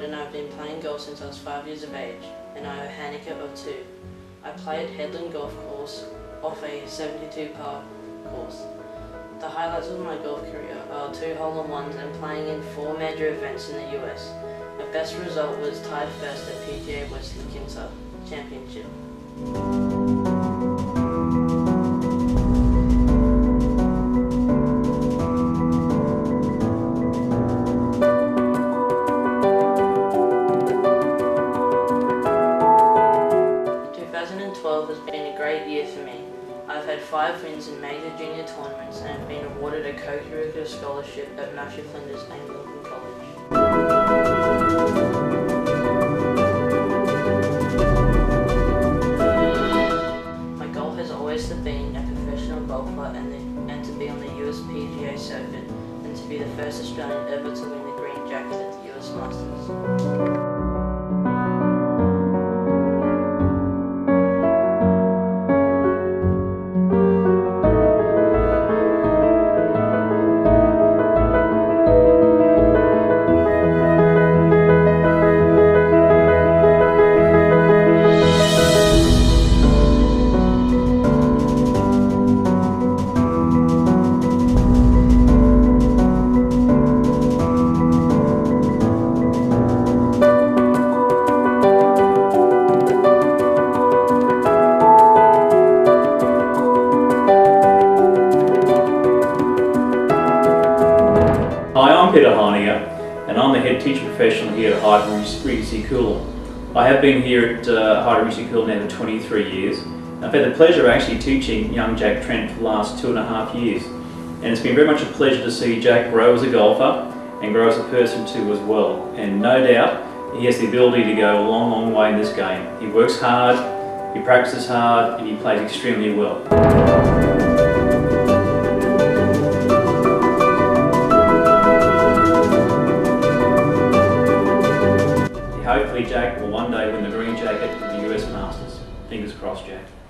old and I've been playing golf since I was 5 years of age, and I have a handicap of 2. I play at Headland Golf Course off a 72 par course. The highlights of my golf career are 2 hole-in-ones and playing in 4 major events in the US. My best result was tied first at PGA Westlake Kinser Championship. 2012 has been a great year for me. I've had 5 wins in major junior tournaments and have been awarded a co-curricular scholarship at Matthew Flinders Anglican College. My goal has always been a professional golfer and to be on the US PGA circuit and to be the first Australian ever to win the green jacket at the US Masters. Hi, I'm Peter Heiniger, and I'm the head teaching professional here at Hyde Regency Coolum. I have been here at Hyde Regency Coolum now for 23 years. I've had the pleasure of actually teaching young Jack Trent for the last 2.5 years. And it's been very much a pleasure to see Jack grow as a golfer and grow as a person too as well. And no doubt, he has the ability to go a long, long way in this game. He works hard, he practices hard, and he plays extremely well. Hopefully Jack will one day win the green jacket at the US Masters. Fingers crossed, Jack.